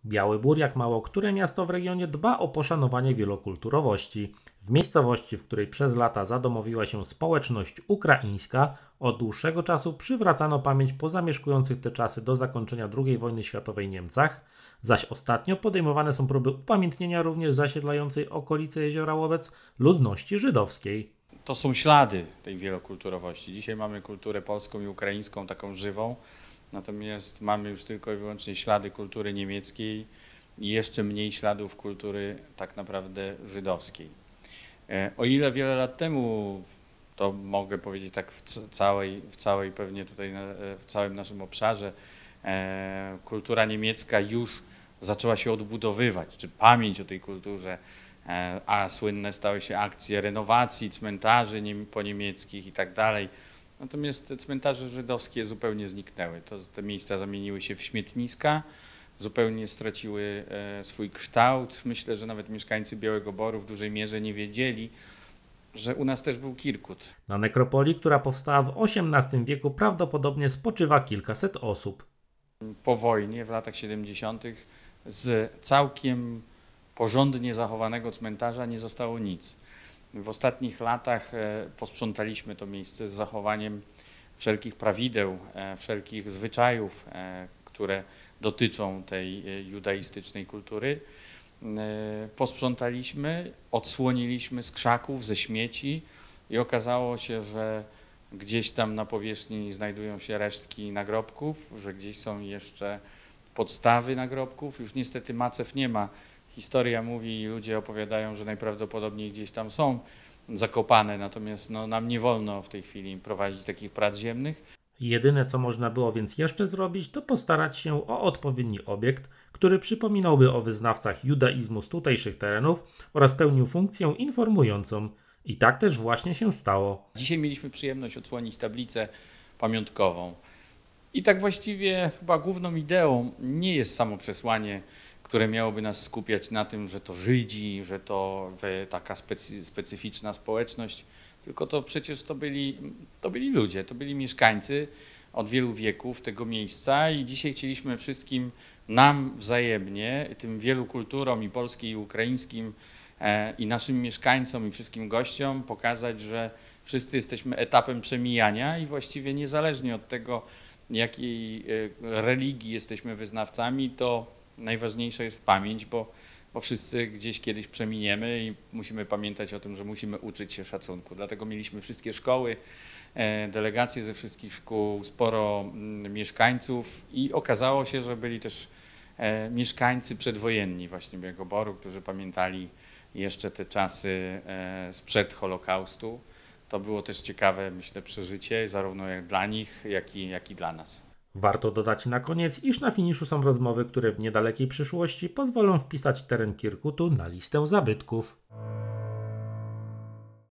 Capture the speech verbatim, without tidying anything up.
Biały Bór, jak mało które miasto w regionie, dba o poszanowanie wielokulturowości. W miejscowości, w której przez lata zadomowiła się społeczność ukraińska, od dłuższego czasu przywracano pamięć pozamieszkujących te czasy do zakończenia drugiej wojny światowej Niemcach, zaś ostatnio podejmowane są próby upamiętnienia również zasiedlającej okolice Jeziora Łobec ludności żydowskiej. To są ślady tej wielokulturowości. Dzisiaj mamy kulturę polską i ukraińską taką żywą, natomiast mamy już tylko i wyłącznie ślady kultury niemieckiej i jeszcze mniej śladów kultury tak naprawdę żydowskiej. O ile wiele lat temu, to mogę powiedzieć tak w całej, w całej pewnie tutaj, w całym naszym obszarze, kultura niemiecka już zaczęła się odbudowywać, czy pamięć o tej kulturze, a słynne stały się akcje renowacji cmentarzy poniemieckich i tak dalej. Natomiast te cmentarze żydowskie zupełnie zniknęły. To, te miejsca zamieniły się w śmietniska, zupełnie straciły swój kształt. Myślę, że nawet mieszkańcy Białego Boru w dużej mierze nie wiedzieli, że u nas też był Kirkut. Na nekropolii, która powstała w osiemnastym wieku, prawdopodobnie spoczywa kilkaset osób. Po wojnie w latach siedemdziesiątych z całkiem porządnie zachowanego cmentarza nie zostało nic. W ostatnich latach posprzątaliśmy to miejsce z zachowaniem wszelkich prawideł, wszelkich zwyczajów, które dotyczą tej judaistycznej kultury. Posprzątaliśmy, odsłoniliśmy z krzaków, ze śmieci i okazało się, że gdzieś tam na powierzchni znajdują się resztki nagrobków, że gdzieś są jeszcze podstawy nagrobków. Już niestety macew nie ma. Historia mówi i ludzie opowiadają, że najprawdopodobniej gdzieś tam są zakopane, natomiast no, nam nie wolno w tej chwili prowadzić takich prac ziemnych. Jedyne, co można było więc jeszcze zrobić, to postarać się o odpowiedni obiekt, który przypominałby o wyznawcach judaizmu z tutejszych terenów oraz pełnił funkcję informującą. I tak też właśnie się stało. Dzisiaj mieliśmy przyjemność odsłonić tablicę pamiątkową. I tak właściwie chyba główną ideą nie jest samo przesłanie, które miałoby nas skupiać na tym, że to Żydzi, że to taka specy, specyficzna społeczność, tylko to przecież to byli, to byli ludzie, to byli mieszkańcy od wielu wieków tego miejsca i dzisiaj chcieliśmy wszystkim nam wzajemnie, tym wielu kulturom i polskiej, i ukraińskim, e, i naszym mieszkańcom, i wszystkim gościom pokazać, że wszyscy jesteśmy etapem przemijania i właściwie niezależnie od tego, jakiej religii jesteśmy wyznawcami, to najważniejsza jest pamięć, bo, bo wszyscy gdzieś kiedyś przeminiemy i musimy pamiętać o tym, że musimy uczyć się szacunku. Dlatego mieliśmy wszystkie szkoły, delegacje ze wszystkich szkół, sporo mieszkańców i okazało się, że byli też mieszkańcy przedwojenni właśnie Białego Boru, którzy pamiętali jeszcze te czasy sprzed Holokaustu. To było też ciekawe, myślę, przeżycie, zarówno jak dla nich, jak i, jak i dla nas. Warto dodać na koniec, iż na finiszu są rozmowy, które w niedalekiej przyszłości pozwolą wpisać teren Kirkutu na listę zabytków.